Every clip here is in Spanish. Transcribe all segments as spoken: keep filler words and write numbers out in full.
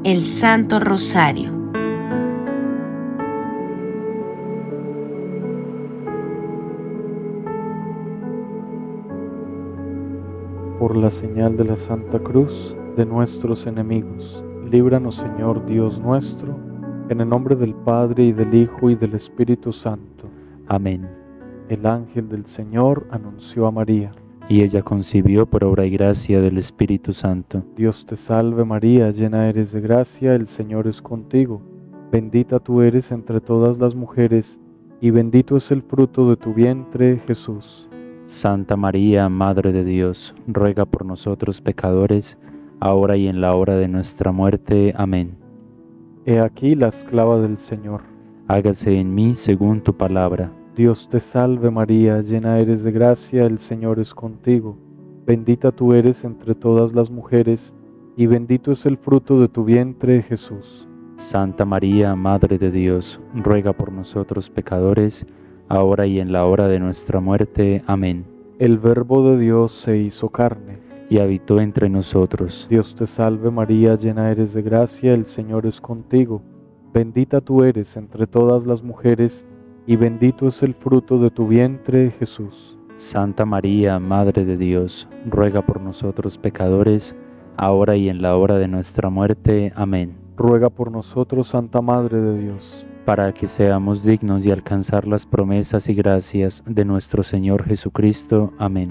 el Santo Rosario. Por la señal de la Santa Cruz de nuestros enemigos, líbranos, Señor Dios nuestro, en el nombre del Padre, y del Hijo, y del Espíritu Santo. Amén. El ángel del Señor anunció a María: Y ella concibió por obra y gracia del Espíritu Santo. Dios te salve María, llena eres de gracia, el Señor es contigo. Bendita tú eres entre todas las mujeres, y bendito es el fruto de tu vientre, Jesús. Santa María, Madre de Dios, ruega por nosotros pecadores, ahora y en la hora de nuestra muerte. Amén. He aquí la esclava del Señor. Hágase en mí según tu palabra. Dios te salve María, llena eres de gracia, el Señor es contigo. Bendita tú eres entre todas las mujeres, y bendito es el fruto de tu vientre, Jesús. Santa María, Madre de Dios, ruega por nosotros pecadores, ahora y en la hora de nuestra muerte. Amén. El Verbo de Dios se hizo carne y habitó entre nosotros. Dios te salve María, llena eres de gracia, el Señor es contigo. Bendita tú eres entre todas las mujeres, y bendito es el fruto de tu vientre, Jesús. Santa María, Madre de Dios, ruega por nosotros pecadores, ahora y en la hora de nuestra muerte. Amén. Ruega por nosotros, Santa Madre de Dios, para que seamos dignos de alcanzar las promesas y gracias de nuestro Señor Jesucristo. Amén.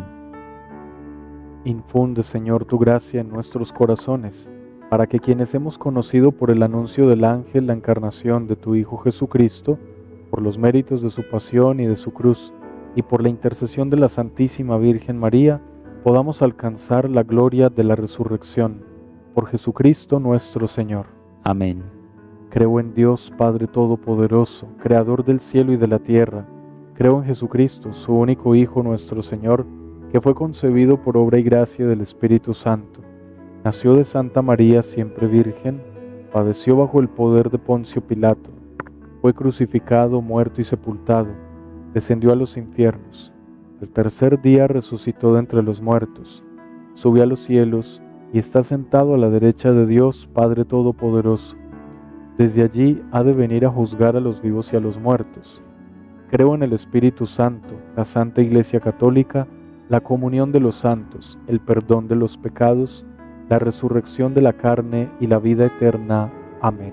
Infunde, Señor, tu gracia en nuestros corazones, para que quienes hemos conocido por el anuncio del ángel la encarnación de tu Hijo Jesucristo, por los méritos de su pasión y de su cruz, y por la intercesión de la Santísima Virgen María, podamos alcanzar la gloria de la resurrección. Por Jesucristo nuestro Señor. Amén. Creo en Dios Padre Todopoderoso, Creador del cielo y de la tierra. Creo en Jesucristo, su único Hijo, nuestro Señor, que fue concebido por obra y gracia del Espíritu Santo. Nació de Santa María, siempre Virgen, padeció bajo el poder de Poncio Pilato, fue crucificado, muerto y sepultado, descendió a los infiernos. El tercer día resucitó de entre los muertos, subió a los cielos y está sentado a la derecha de Dios Padre Todopoderoso. Desde allí ha de venir a juzgar a los vivos y a los muertos. Creo en el Espíritu Santo, la Santa Iglesia Católica, la comunión de los santos, el perdón de los pecados, la resurrección de la carne y la vida eterna. Amén.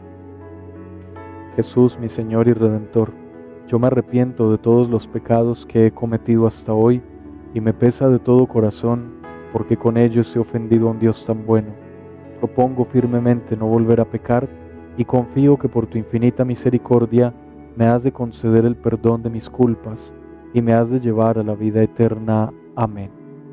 Jesús, mi Señor y Redentor, yo me arrepiento de todos los pecados que he cometido hasta hoy, y me pesa de todo corazón, porque con ellos he ofendido a un Dios tan bueno. Propongo firmemente no volver a pecar, y confío que por tu infinita misericordia me has de conceder el perdón de mis culpas, y me has de llevar a la vida eterna. Amén.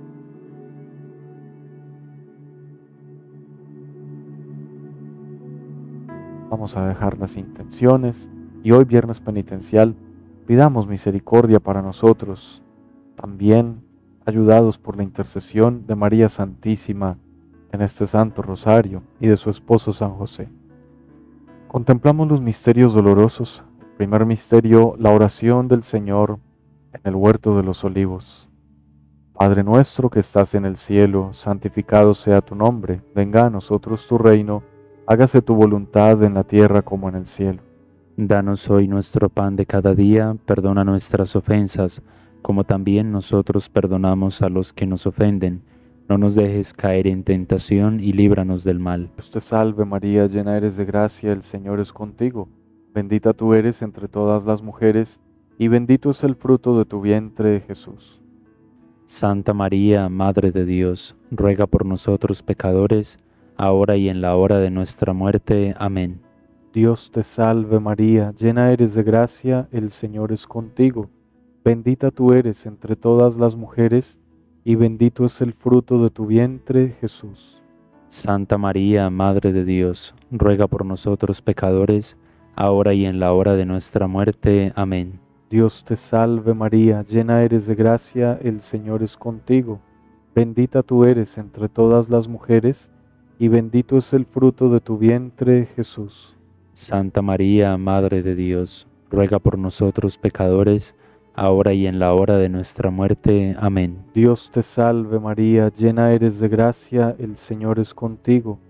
Vamos a dejar las intenciones, y hoy viernes penitencial, pidamos misericordia para nosotros, también ayudados por la intercesión de María Santísima en este Santo Rosario y de su esposo San José. Contemplamos los misterios dolorosos. El primer misterio, la oración del Señor en el huerto de los olivos. Padre nuestro que estás en el cielo, santificado sea tu nombre, venga a nosotros tu reino, hágase tu voluntad en la tierra como en el cielo. Danos hoy nuestro pan de cada día, perdona nuestras ofensas, como también nosotros perdonamos a los que nos ofenden. No nos dejes caer en tentación y líbranos del mal. Dios te salve María, llena eres de gracia, el Señor es contigo. Bendita tú eres entre todas las mujeres, y bendito es el fruto de tu vientre, Jesús. Santa María, Madre de Dios, ruega por nosotros pecadores, ahora y en la hora de nuestra muerte. Amén. Dios te salve María, llena eres de gracia, el Señor es contigo. Bendita tú eres entre todas las mujeres, y bendito es el fruto de tu vientre, Jesús. Santa María, Madre de Dios, ruega por nosotros pecadores, ahora y en la hora de nuestra muerte. Amén. Dios te salve María, llena eres de gracia, el Señor es contigo. Bendita tú eres entre todas las mujeres, y bendito es el fruto de tu vientre, Jesús. Santa María, Madre de Dios, ruega por nosotros pecadores, ahora y en la hora de nuestra muerte. Amén. Dios te salve María, llena eres de gracia, el Señor es contigo.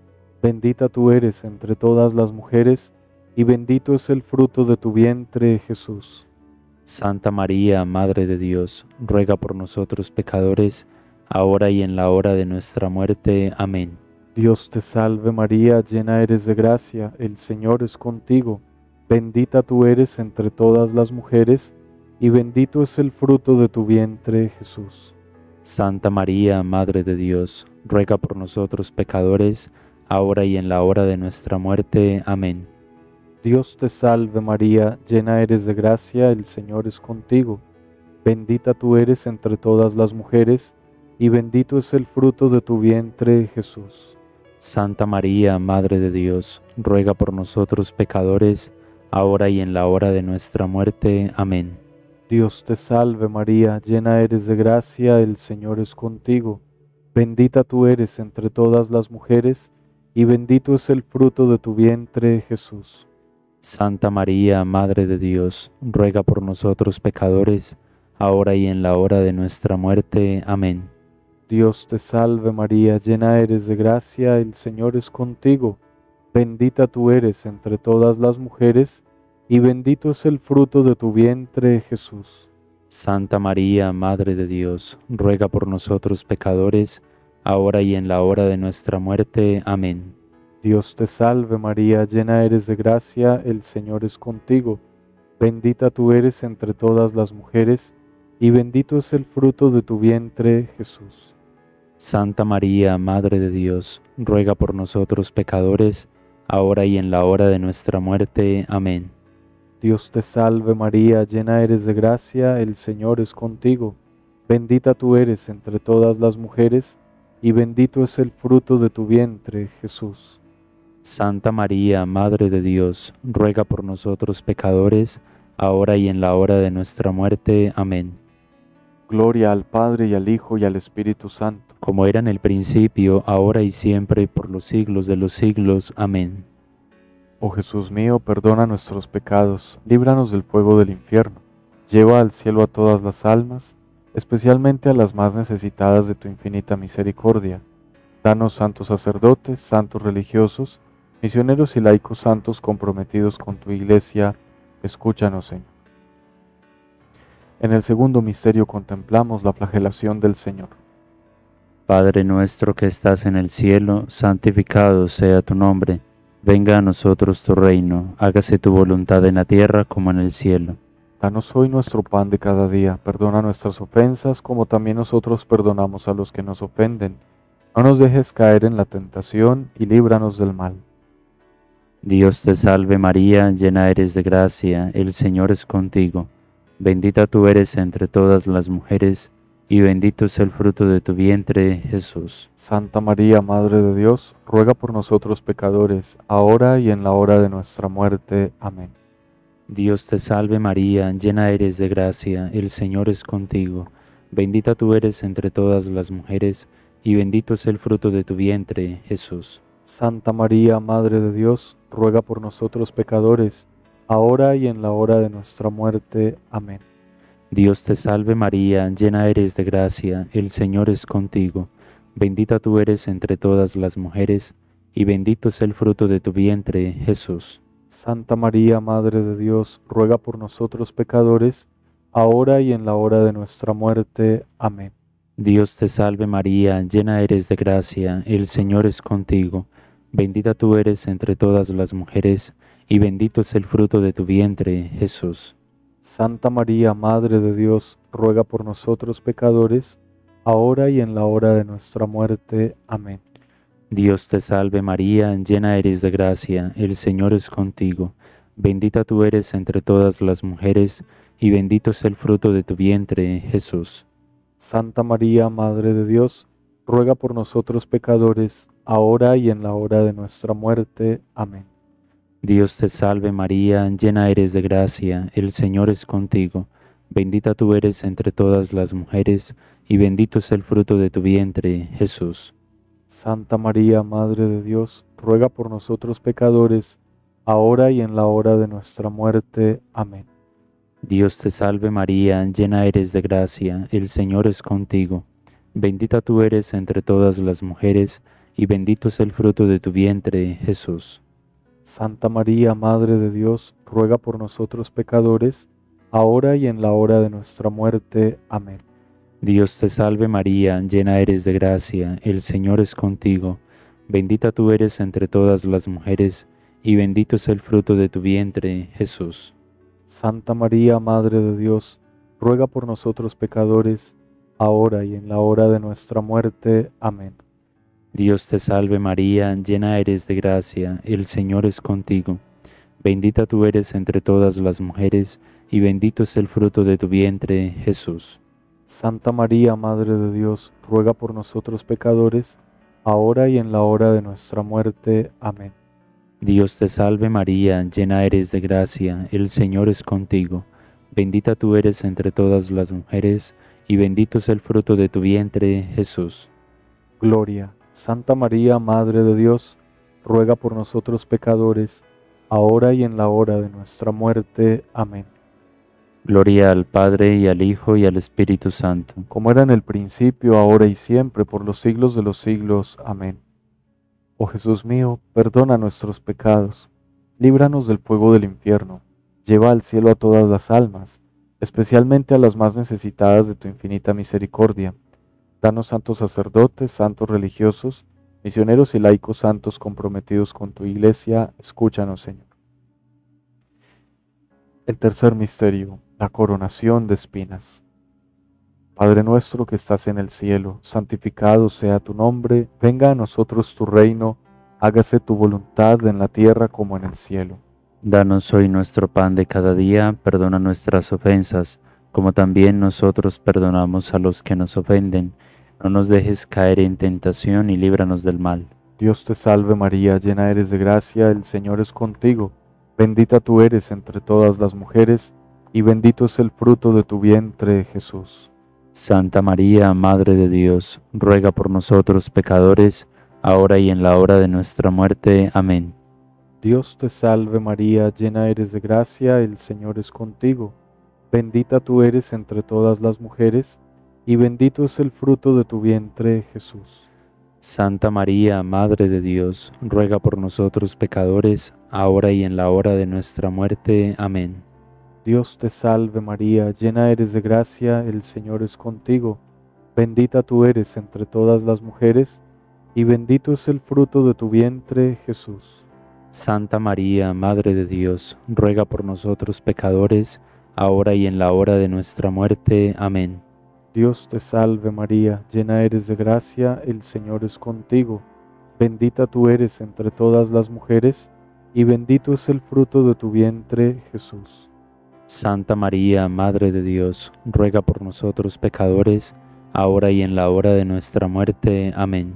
Bendita tú eres entre todas las mujeres, y bendito es el fruto de tu vientre, Jesús. Santa María, Madre de Dios, ruega por nosotros pecadores, ahora y en la hora de nuestra muerte. Amén. Dios te salve María, llena eres de gracia, el Señor es contigo. Bendita tú eres entre todas las mujeres, y bendito es el fruto de tu vientre, Jesús. Santa María, Madre de Dios, ruega por nosotros pecadores, ahora y en la hora de nuestra muerte. Amén. Dios te salve María, llena eres de gracia, el Señor es contigo. Bendita tú eres entre todas las mujeres, y bendito es el fruto de tu vientre, Jesús. Santa María, Madre de Dios, ruega por nosotros pecadores, ahora y en la hora de nuestra muerte. Amén. Dios te salve María, llena eres de gracia, el Señor es contigo. Bendita tú eres entre todas las mujeres, y bendito es el fruto de tu vientre, Jesús. Santa María, Madre de Dios, ruega por nosotros pecadores, ahora y en la hora de nuestra muerte. Amén. Dios te salve María, llena eres de gracia, el Señor es contigo. Bendita tú eres entre todas las mujeres, y bendito es el fruto de tu vientre, Jesús. Santa María, Madre de Dios, ruega por nosotros pecadores, ahora y en la hora de nuestra muerte. Amén. Dios te salve María, llena eres de gracia, el Señor es contigo. Bendita tú eres entre todas las mujeres, y bendito es el fruto de tu vientre, Jesús. Santa María, Madre de Dios, ruega por nosotros pecadores, ahora y en la hora de nuestra muerte. Amén. Dios te salve María, llena eres de gracia, el Señor es contigo. Bendita tú eres entre todas las mujeres, y bendito es el fruto de tu vientre, Jesús. Santa María, Madre de Dios, ruega por nosotros pecadores, ahora y en la hora de nuestra muerte. Amén. Gloria al Padre y al Hijo y al Espíritu Santo, como era en el principio, ahora y siempre, por los siglos de los siglos. Amén. Oh Jesús mío, perdona nuestros pecados, líbranos del fuego del infierno, lleva al cielo a todas las almas, especialmente a las más necesitadas de tu infinita misericordia. Danos santos sacerdotes, santos religiosos, misioneros y laicos santos comprometidos con tu Iglesia, escúchanos, Señor. En el segundo misterio contemplamos la flagelación del Señor. Padre nuestro que estás en el cielo, santificado sea tu nombre. Venga a nosotros tu reino, hágase tu voluntad en la tierra como en el cielo. Danos hoy nuestro pan de cada día, perdona nuestras ofensas como también nosotros perdonamos a los que nos ofenden. No nos dejes caer en la tentación y líbranos del mal. Dios te salve María, llena eres de gracia, el Señor es contigo. Bendita tú eres entre todas las mujeres, y bendito es el fruto de tu vientre, Jesús. Santa María, Madre de Dios, ruega por nosotros pecadores, ahora y en la hora de nuestra muerte. Amén. Dios te salve María, llena eres de gracia, el Señor es contigo. Bendita tú eres entre todas las mujeres, y bendito es el fruto de tu vientre, Jesús. Santa María, Madre de Dios, ruega por nosotros pecadores, ahora y en la hora de nuestra muerte. Amén. Dios te salve María, llena eres de gracia, el Señor es contigo. Bendita tú eres entre todas las mujeres, y bendito es el fruto de tu vientre, Jesús. Santa María, Madre de Dios, ruega por nosotros pecadores, ahora y en la hora de nuestra muerte. Amén. Dios te salve María, llena eres de gracia, el Señor es contigo. Bendita tú eres entre todas las mujeres, y bendito es el fruto de tu vientre, Jesús. Santa María, Madre de Dios, ruega por nosotros pecadores, ahora y en la hora de nuestra muerte. Amén. Dios te salve María, llena eres de gracia, el Señor es contigo. Bendita tú eres entre todas las mujeres, y bendito es el fruto de tu vientre, Jesús. Santa María, Madre de Dios, ruega por nosotros pecadores, ahora y en la hora de nuestra muerte. Amén. Dios te salve María, llena eres de gracia, el Señor es contigo. Bendita tú eres entre todas las mujeres, y bendito es el fruto de tu vientre, Jesús. Santa María, Madre de Dios, ruega por nosotros pecadores, ahora y en la hora de nuestra muerte. Amén. Dios te salve María, llena eres de gracia, el Señor es contigo. Bendita tú eres entre todas las mujeres, y bendito es el fruto de tu vientre, Jesús. Santa María, Madre de Dios, ruega por nosotros pecadores, ahora y en la hora de nuestra muerte. Amén. Dios te salve María, llena eres de gracia, el Señor es contigo. Bendita tú eres entre todas las mujeres, y bendito es el fruto de tu vientre, Jesús. Santa María, Madre de Dios, ruega por nosotros pecadores, ahora y en la hora de nuestra muerte. Amén. Dios te salve María, llena eres de gracia, el Señor es contigo. Bendita tú eres entre todas las mujeres, y bendito es el fruto de tu vientre, Jesús. Santa María, Madre de Dios, ruega por nosotros pecadores, ahora y en la hora de nuestra muerte. Amén. Dios te salve María, llena eres de gracia, el Señor es contigo. Bendita tú eres entre todas las mujeres, y bendito es el fruto de tu vientre, Jesús. Gloria. Santa María, Madre de Dios, ruega por nosotros pecadores, ahora y en la hora de nuestra muerte. Amén. Gloria al Padre, y al Hijo, y al Espíritu Santo. Como era en el principio, ahora y siempre, por los siglos de los siglos. Amén. Oh Jesús mío, perdona nuestros pecados, líbranos del fuego del infierno, lleva al cielo a todas las almas, especialmente a las más necesitadas de tu infinita misericordia. Danos santos sacerdotes, santos religiosos, misioneros y laicos santos comprometidos con tu iglesia. Escúchanos, Señor. El tercer misterio, la coronación de espinas. Padre nuestro que estás en el cielo, santificado sea tu nombre, venga a nosotros tu reino, hágase tu voluntad en la tierra como en el cielo. Danos hoy nuestro pan de cada día, perdona nuestras ofensas, como también nosotros perdonamos a los que nos ofenden. No nos dejes caer en tentación y líbranos del mal. Dios te salve María, llena eres de gracia, el Señor es contigo. Bendita tú eres entre todas las mujeres, y bendito es el fruto de tu vientre, Jesús. Santa María, Madre de Dios, ruega por nosotros pecadores, ahora y en la hora de nuestra muerte. Amén. Dios te salve María, llena eres de gracia, el Señor es contigo. Bendita tú eres entre todas las mujeres, y bendito es el fruto de tu vientre, Jesús. Santa María, Madre de Dios, ruega por nosotros pecadores, ahora y en la hora de nuestra muerte. Amén. Dios te salve María, llena eres de gracia, el Señor es contigo. Bendita tú eres entre todas las mujeres, y bendito es el fruto de tu vientre, Jesús. Santa María, Madre de Dios, ruega por nosotros pecadores, ahora y en la hora de nuestra muerte. Amén. Dios te salve María, llena eres de gracia, el Señor es contigo. Bendita tú eres entre todas las mujeres, y bendito es el fruto de tu vientre, Jesús. Santa María, Madre de Dios, ruega por nosotros pecadores, ahora y en la hora de nuestra muerte. Amén.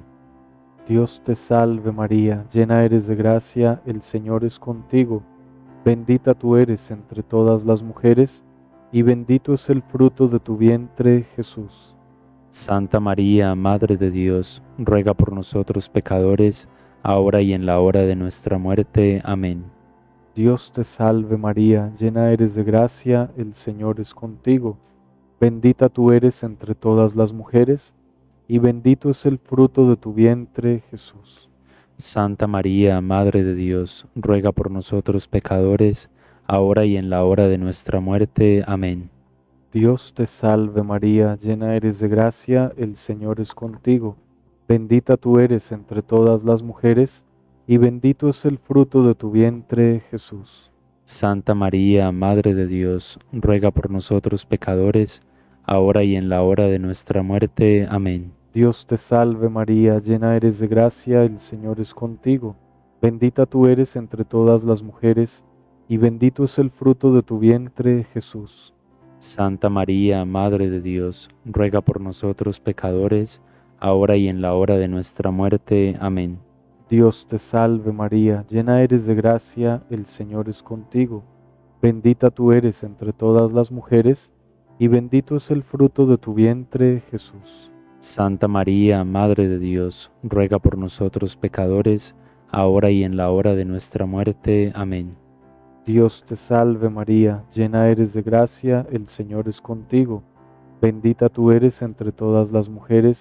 Dios te salve María, llena eres de gracia, el Señor es contigo. Bendita tú eres entre todas las mujeres, y bendito es el fruto de tu vientre, Jesús. Santa María, Madre de Dios, ruega por nosotros pecadores, ahora y en la hora de nuestra muerte. Amén. Dios te salve María, llena eres de gracia, el Señor es contigo. Bendita tú eres entre todas las mujeres, y bendito es el fruto de tu vientre, Jesús. Santa María, Madre de Dios, ruega por nosotros pecadores, ahora y en la hora de nuestra muerte. Amén. Dios te salve María, llena eres de gracia, el Señor es contigo. Bendita tú eres entre todas las mujeres, y bendito es el fruto de tu vientre, Jesús. Santa María, Madre de Dios, ruega por nosotros pecadores, ahora y en la hora de nuestra muerte. Amén. Dios te salve María, llena eres de gracia, el Señor es contigo. Bendita tú eres entre todas las mujeres, y bendito es el fruto de tu vientre, Jesús. Santa María, Madre de Dios, ruega por nosotros pecadores, ahora y en la hora de nuestra muerte. Amén. Dios te salve María, llena eres de gracia, el Señor es contigo. Bendita tú eres entre todas las mujeres, y bendito es el fruto de tu vientre, Jesús. Santa María, Madre de Dios, ruega por nosotros pecadores, ahora y en la hora de nuestra muerte. Amén. Dios te salve María, llena eres de gracia, el Señor es contigo. Bendita tú eres entre todas las mujeres,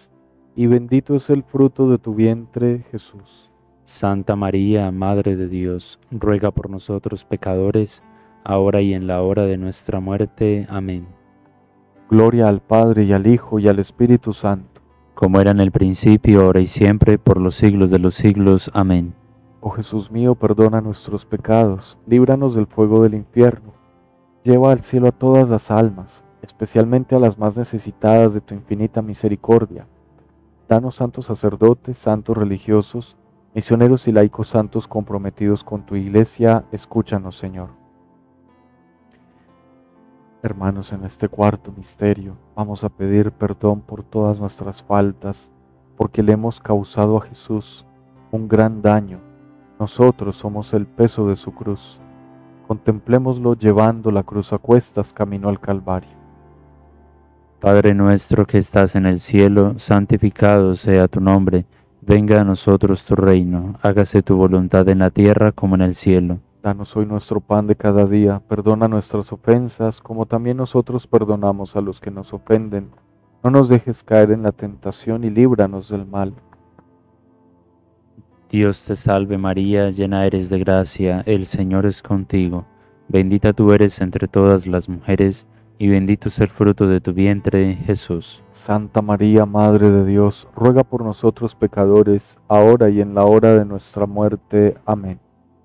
y bendito es el fruto de tu vientre, Jesús. Santa María, Madre de Dios, ruega por nosotros pecadores, ahora y en la hora de nuestra muerte. Amén. Gloria al Padre, y al Hijo, y al Espíritu Santo. Como era en el principio, ahora y siempre, por los siglos de los siglos. Amén. Oh Jesús mío, perdona nuestros pecados, líbranos del fuego del infierno, lleva al cielo a todas las almas, especialmente a las más necesitadas de tu infinita misericordia. Danos santos sacerdotes, santos religiosos, misioneros y laicos santos comprometidos con tu Iglesia, escúchanos, Señor. Hermanos, en este cuarto misterio vamos a pedir perdón por todas nuestras faltas, porque le hemos causado a Jesús un gran daño. Nosotros somos el peso de su cruz. Contemplémoslo llevando la cruz a cuestas camino al Calvario. Padre nuestro que estás en el cielo, santificado sea tu nombre. Venga a nosotros tu reino, hágase tu voluntad en la tierra como en el cielo. Danos hoy nuestro pan de cada día, perdona nuestras ofensas, como también nosotros perdonamos a los que nos ofenden. No nos dejes caer en la tentación y líbranos del mal. Dios te salve María, llena eres de gracia, el Señor es contigo. Bendita tú eres entre todas las mujeres, y bendito es el fruto de tu vientre, Jesús. Santa María, Madre de Dios, ruega por nosotros pecadores, ahora y en la hora de nuestra muerte. Amén.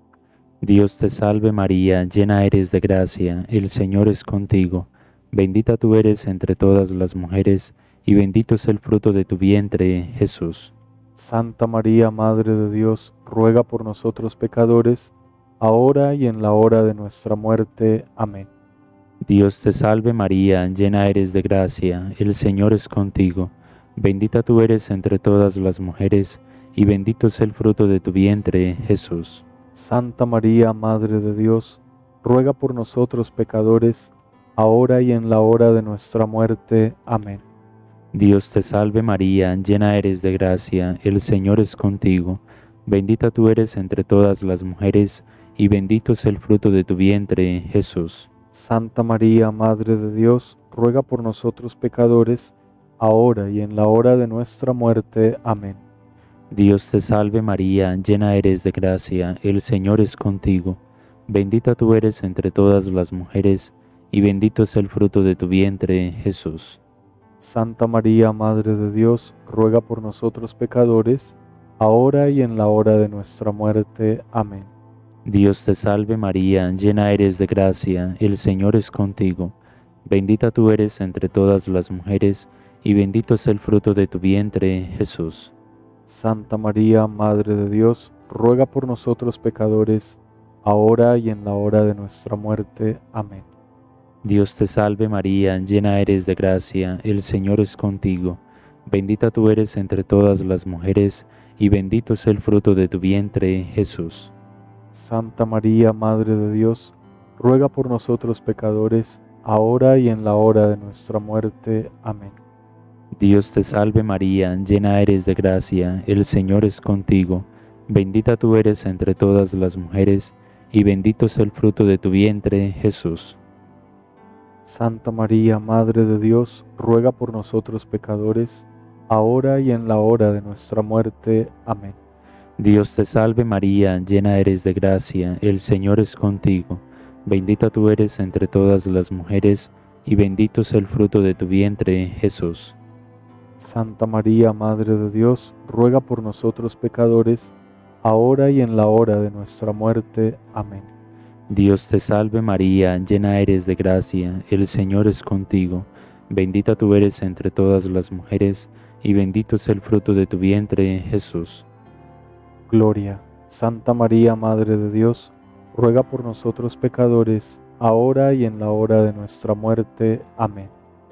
Dios te salve María, llena eres de gracia, el Señor es contigo. Bendita tú eres entre todas las mujeres, y bendito es el fruto de tu vientre, Jesús. Santa María, Madre de Dios, ruega por nosotros pecadores, ahora y en la hora de nuestra muerte. Amén. Dios te salve María, llena eres de gracia, el Señor es contigo. Bendita tú eres entre todas las mujeres, y bendito es el fruto de tu vientre, Jesús. Santa María, Madre de Dios, ruega por nosotros pecadores, ahora y en la hora de nuestra muerte. Amén. Dios te salve María, llena eres de gracia, el Señor es contigo. Bendita tú eres entre todas las mujeres, y bendito es el fruto de tu vientre, Jesús. Santa María, Madre de Dios, ruega por nosotros pecadores, ahora y en la hora de nuestra muerte. Amén. Dios te salve María, llena eres de gracia, el Señor es contigo. Bendita tú eres entre todas las mujeres, y bendito es el fruto de tu vientre, Jesús. Santa María, Madre de Dios, ruega por nosotros pecadores, ahora y en la hora de nuestra muerte. Amén. Dios te salve María, llena eres de gracia, el Señor es contigo. Bendita tú eres entre todas las mujeres, y bendito es el fruto de tu vientre, Jesús. Santa María, Madre de Dios, ruega por nosotros pecadores, ahora y en la hora de nuestra muerte. Amén. Dios te salve María, llena eres de gracia, el Señor es contigo. Bendita tú eres entre todas las mujeres, y bendito es el fruto de tu vientre, Jesús. Santa María, Madre de Dios, ruega por nosotros pecadores, ahora y en la hora de nuestra muerte. Amén. Dios te salve María, llena eres de gracia, el Señor es contigo. Bendita tú eres entre todas las mujeres, y bendito es el fruto de tu vientre, Jesús. Santa María, Madre de Dios, ruega por nosotros pecadores, ahora y en la hora de nuestra muerte. Amén. Dios te salve María, llena eres de gracia, el Señor es contigo. Bendita tú eres entre todas las mujeres, y bendito es el fruto de tu vientre, Jesús. Santa María, Madre de Dios, ruega por nosotros pecadores, ahora y en la hora de nuestra muerte. Amén. Dios te salve María, llena eres de gracia, el Señor es contigo. Bendita tú eres entre todas las mujeres, y bendito es el fruto de tu vientre, Jesús. Gloria. Santa María, Madre de Dios, ruega por nosotros pecadores, ahora y en la hora de nuestra muerte. Amén.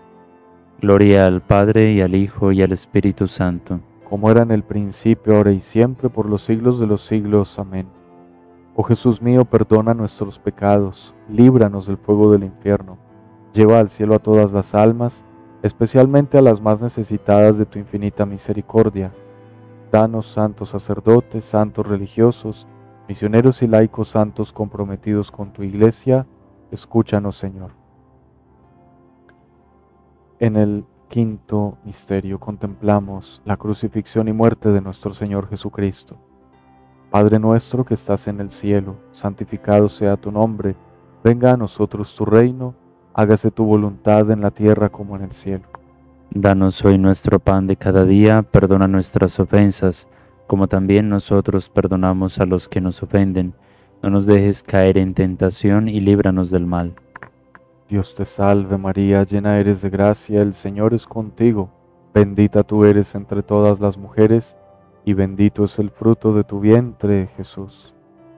Gloria al Padre, y al Hijo, y al Espíritu Santo. Como era en el principio, ahora y siempre, por los siglos de los siglos. Amén. Oh Jesús mío, perdona nuestros pecados, líbranos del fuego del infierno, lleva al cielo a todas las almas, especialmente a las más necesitadas de tu infinita misericordia. Danos santos sacerdotes, santos religiosos, misioneros y laicos santos comprometidos con tu Iglesia, escúchanos, Señor. En el Quinto misterio, contemplamos la crucifixión y muerte de nuestro Señor Jesucristo. Padre nuestro que estás en el cielo, santificado sea tu nombre, venga a nosotros tu reino, hágase tu voluntad en la tierra como en el cielo. Danos hoy nuestro pan de cada día, perdona nuestras ofensas, como también nosotros perdonamos a los que nos ofenden. No nos dejes caer en tentación y líbranos del mal. Dios te salve María, llena eres de gracia, el Señor es contigo. Bendita tú eres entre todas las mujeres, y bendito es el fruto de tu vientre, Jesús.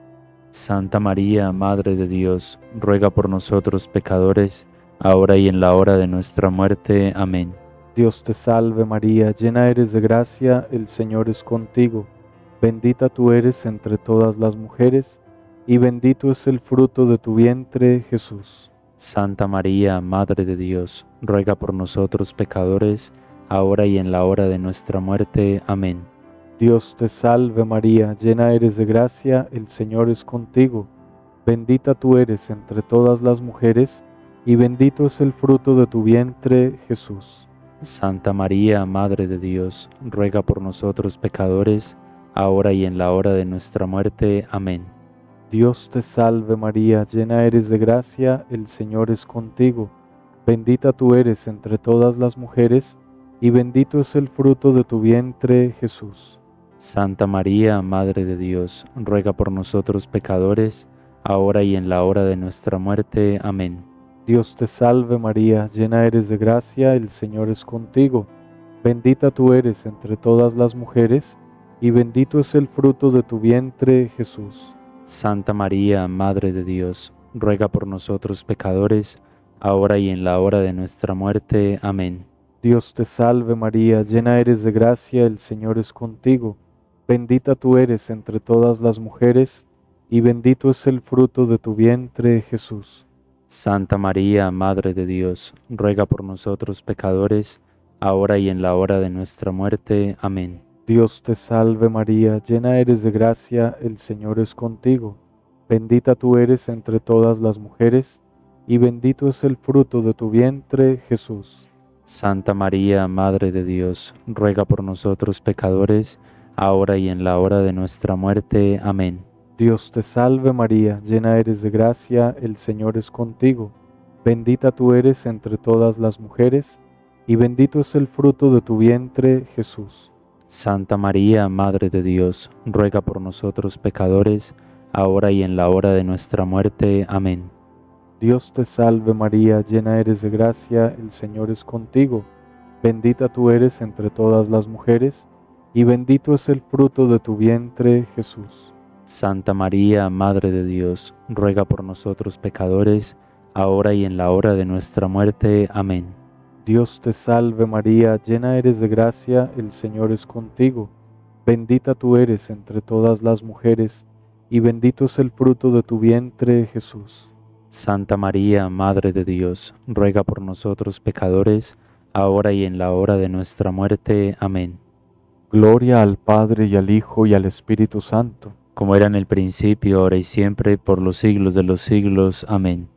Santa María, Madre de Dios, ruega por nosotros pecadores, ahora y en la hora de nuestra muerte. Amén. Dios te salve María, llena eres de gracia, el Señor es contigo. Bendita tú eres entre todas las mujeres, y bendito es el fruto de tu vientre, Jesús. Santa María, Madre de Dios, ruega por nosotros pecadores, ahora y en la hora de nuestra muerte. Amén. Dios te salve María, llena eres de gracia, el Señor es contigo. Bendita tú eres entre todas las mujeres, y bendito es el fruto de tu vientre, Jesús. Santa María, Madre de Dios, ruega por nosotros pecadores, ahora y en la hora de nuestra muerte. Amén. Dios te salve María, llena eres de gracia, el Señor es contigo. Bendita tú eres entre todas las mujeres, y bendito es el fruto de tu vientre, Jesús. Santa María, Madre de Dios, ruega por nosotros pecadores, ahora y en la hora de nuestra muerte. Amén. Dios te salve María, llena eres de gracia, el Señor es contigo. Bendita tú eres entre todas las mujeres, y bendito es el fruto de tu vientre, Jesús. Santa María, Madre de Dios, ruega por nosotros pecadores, ahora y en la hora de nuestra muerte. Amén. Dios te salve María, llena eres de gracia, el Señor es contigo. Bendita tú eres entre todas las mujeres, y bendito es el fruto de tu vientre, Jesús. Santa María, Madre de Dios, ruega por nosotros pecadores, ahora y en la hora de nuestra muerte. Amén. Dios te salve María, llena eres de gracia, el Señor es contigo. Bendita tú eres entre todas las mujeres, y bendito es el fruto de tu vientre, Jesús. Santa María, Madre de Dios, ruega por nosotros pecadores, ahora y en la hora de nuestra muerte. Amén. Dios te salve María, llena eres de gracia, el Señor es contigo. Bendita tú eres entre todas las mujeres, y bendito es el fruto de tu vientre, Jesús. Santa María, Madre de Dios, ruega por nosotros pecadores, ahora y en la hora de nuestra muerte. Amén. Dios te salve María, llena eres de gracia, el Señor es contigo. Bendita tú eres entre todas las mujeres, y bendito es el fruto de tu vientre, Jesús. Santa María, Madre de Dios, ruega por nosotros pecadores, ahora y en la hora de nuestra muerte. Amén. Dios te salve María, llena eres de gracia, el Señor es contigo. Bendita tú eres entre todas las mujeres, y bendito es el fruto de tu vientre, Jesús. Santa María, Madre de Dios, ruega por nosotros pecadores, ahora y en la hora de nuestra muerte. Amén. Gloria al Padre y al Hijo y al Espíritu Santo, como era en el principio, ahora y siempre, por los siglos de los siglos. Amén.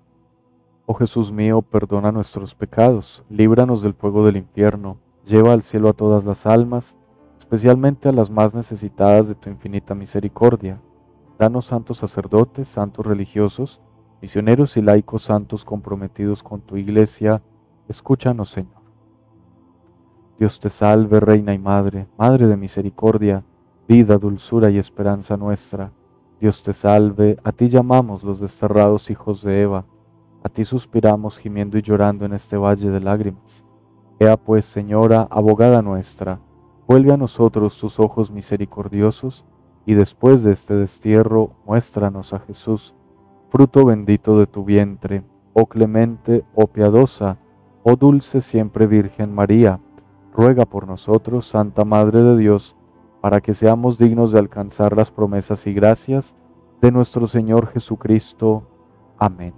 Oh Jesús mío, perdona nuestros pecados, líbranos del fuego del infierno, lleva al cielo a todas las almas, especialmente a las más necesitadas de tu infinita misericordia. Danos santos sacerdotes, santos religiosos, misioneros y laicos santos comprometidos con tu Iglesia, escúchanos, Señor. Dios te salve, Reina y Madre, Madre de misericordia, vida, dulzura y esperanza nuestra. Dios te salve, a ti llamamos los desterrados hijos de Eva, a ti suspiramos gimiendo y llorando en este valle de lágrimas. Ea pues, Señora, abogada nuestra, vuelve a nosotros tus ojos misericordiosos, y después de este destierro, muéstranos a Jesús, fruto bendito de tu vientre, oh clemente, oh piadosa, oh dulce siempre Virgen María. Ruega por nosotros, Santa Madre de Dios, para que seamos dignos de alcanzar las promesas y gracias de nuestro Señor Jesucristo. Amén.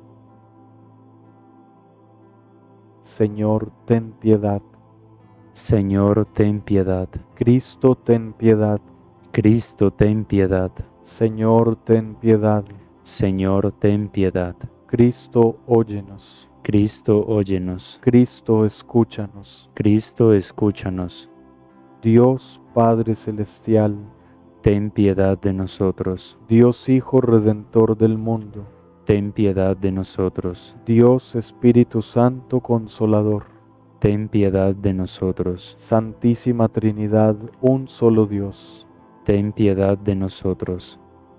Señor, ten piedad. Señor, ten piedad. Cristo, ten piedad. Cristo, ten piedad. Señor, ten piedad. Señor, ten piedad. Cristo, óyenos. Cristo, óyenos. Cristo, escúchanos. Cristo, escúchanos. Dios Padre Celestial, Ten piedad de nosotros. Dios Hijo Redentor del mundo, Ten piedad de nosotros. Dios Espíritu Santo Consolador, Ten piedad de nosotros. Santísima Trinidad, un solo Dios. Ten piedad de nosotros.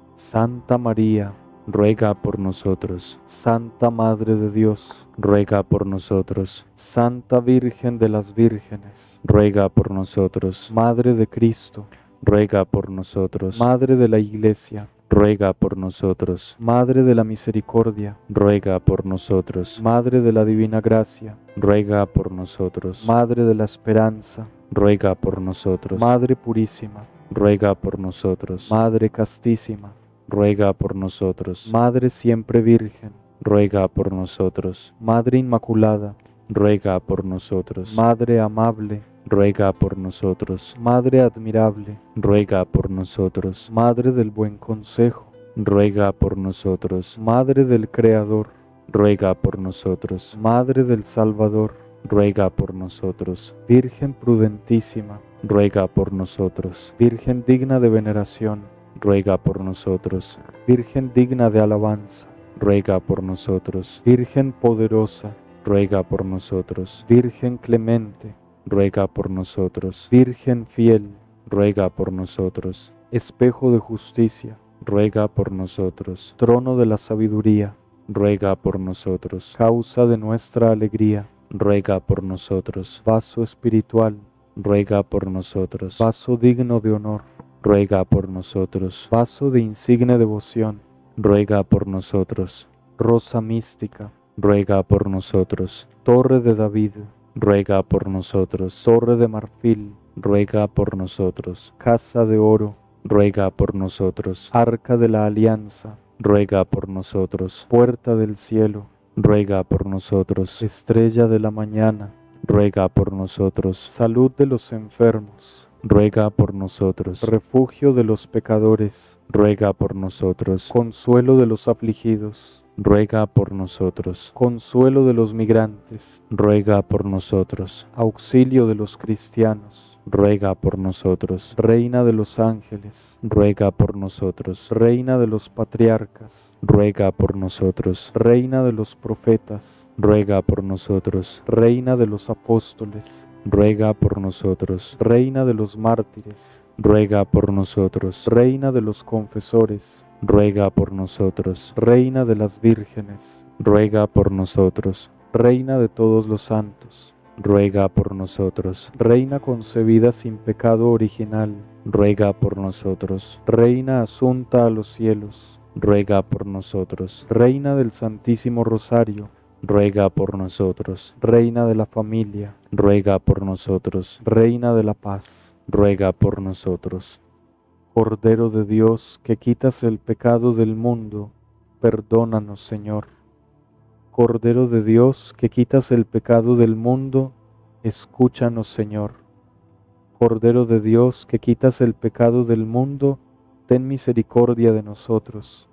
Santa María, Ruega por nosotros. Santa Madre de Dios, Ruega por nosotros. Santa Virgen de las Vírgenes, Ruega por nosotros. Madre de Cristo, Ruega por nosotros. Madre de la Iglesia, Ruega por nosotros. Madre de la Misericordia, Ruega por nosotros. Madre de la Divina Gracia, Ruega por nosotros. Madre de la Esperanza, Ruega por nosotros. Madre Purísima, Ruega por nosotros. Madre Castísima, Ruega por nosotros. Madre Siempre Virgen, Ruega por nosotros. Madre Inmaculada, Ruega por nosotros. Madre Amable, Ruega por nosotros. Madre Admirable, Ruega por nosotros. Madre del Buen Consejo, Ruega por nosotros. Madre del Creador, Ruega por nosotros. Madre del Salvador, Ruega por nosotros. Virgen prudentísima, Ruega por nosotros. Virgen digna de veneración, Ruega por nosotros. Virgen digna de alabanza, Ruega por nosotros. Virgen poderosa, Ruega por nosotros. Virgen clemente, Ruega por nosotros. Virgen fiel, Ruega por nosotros. espejo de justicia, Ruega por nosotros. trono de la sabiduría, Ruega por nosotros. causa de nuestra alegría, Ruega por nosotros. vaso espiritual, Ruega por nosotros. vaso digno de honor, Ruega por nosotros. vaso de insigne devoción, Ruega por nosotros. rosa mística, Ruega por nosotros. torre de David, Ruega por nosotros. torre de marfil, Ruega por nosotros. casa de oro, Ruega por nosotros. arca de la alianza, Ruega por nosotros. puerta del cielo, Ruega por nosotros. estrella de la mañana, Ruega por nosotros. salud de los enfermos, Ruega por nosotros. refugio de los pecadores, Ruega por nosotros. consuelo de los afligidos, Ruega por nosotros. consuelo de los migrantes, Ruega por nosotros. auxilio de los cristianos, Ruega por nosotros. reina de los ángeles, Ruega por nosotros. reina de los patriarcas, Ruega por nosotros. reina de los profetas, Ruega por nosotros. reina de los apóstoles, Ruega por nosotros. reina de los mártires, Ruega por nosotros. reina de los confesores, Ruega por nosotros. reina de las vírgenes, Ruega por nosotros. reina de todos los santos, Ruega por nosotros. reina concebida sin pecado original, Ruega por nosotros. reina asunta a los cielos, Ruega por nosotros. reina del Santísimo Rosario, Ruega por nosotros. reina de la familia, Ruega por nosotros. reina de la paz, Ruega por nosotros. Cordero de Dios, que quitas el pecado del mundo, perdónanos, Señor. Cordero de Dios, que quitas el pecado del mundo, escúchanos, Señor. Cordero de Dios, que quitas el pecado del mundo, ten misericordia de nosotros.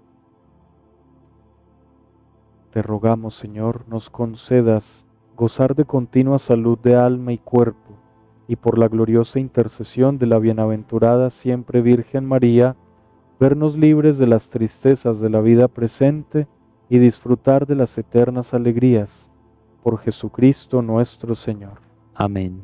Te rogamos, Señor, nos concedas gozar de continua salud de alma y cuerpo, y por la gloriosa intercesión de la bienaventurada siempre Virgen María, vernos libres de las tristezas de la vida presente y disfrutar de las eternas alegrías. Por Jesucristo nuestro Señor. Amén.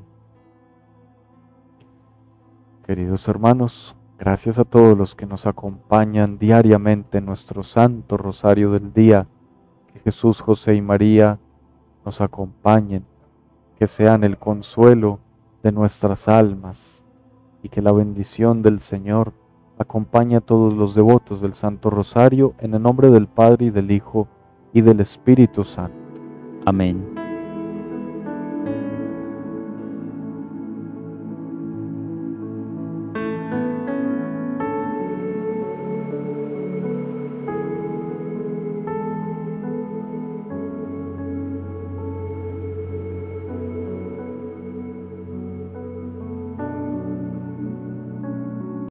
Queridos hermanos, gracias a todos los que nos acompañan diariamente en nuestro Santo Rosario del Día. Que Jesús, José y María nos acompañen, que sean el consuelo de nuestras almas y que la bendición del Señor acompañe a todos los devotos del Santo Rosario en el nombre del Padre y del Hijo y del Espíritu Santo. Amén.